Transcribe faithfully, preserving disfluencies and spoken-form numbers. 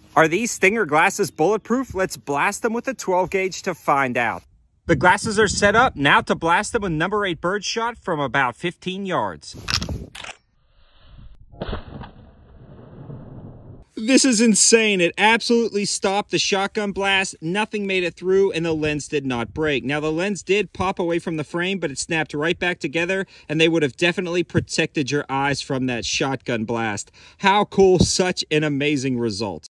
Are these Stinger glasses bulletproof? Let's blast them with a twelve gauge to find out. The glasses are set up now to blast them with number eight birdshot from about fifteen yards. This is insane. It absolutely stopped the shotgun blast. Nothing made it through and the lens did not break. Now the lens did pop away from the frame, but it snapped right back together and they would have definitely protected your eyes from that shotgun blast. How cool, such an amazing result.